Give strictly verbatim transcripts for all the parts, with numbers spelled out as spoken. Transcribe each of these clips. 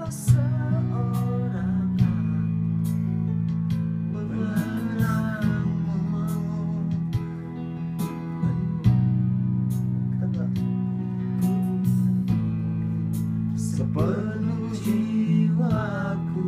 seorang sepenuh jiwaku.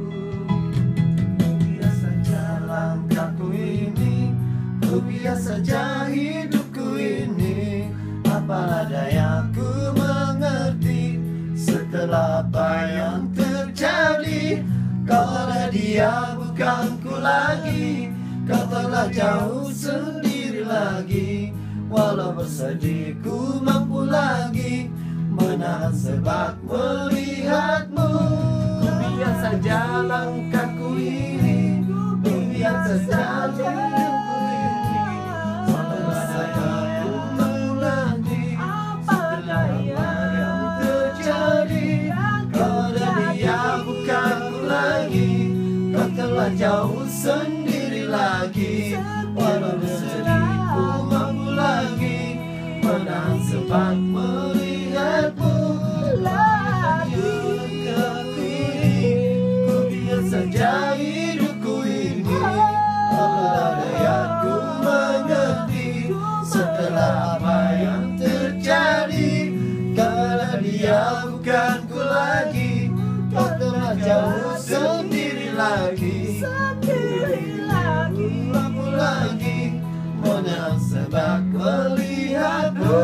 Biasa jalan langkahku ini, ku biasa saja hidupku ini. Apalah daya ku mengerti setelah apa yang terjadi. Kau telah dia, bukan ku lagi. Kau telah jauh sendiri lagi. Walau bersedih ku mampu lagi menahan sebab melihatmu. Ku biasa saja langkahku ini, ku biasa saja hidupku ini. Setelah saya ku mengulangi setelah apa yang terjadi. Kau dan dia bukan ku lagi. Kau telah jauh sendiri lagi. Walau bersedih ku mampu lagi menahan sebab melihatmu lagi. Ku biasa saja hidupku ini, apalah dayaku mengerti setelah apa yang terjadi. Karena dia bukan ku lagi. Kau telah jauh sendiri lagi. Sendiri lagi, mampu lagi menahan sebab melihatmu.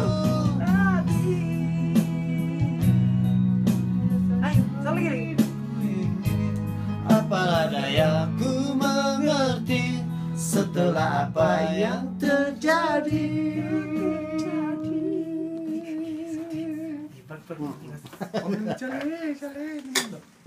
Apalah dayaku mengerti setelah apa yang terjadi. Om, chale, chale.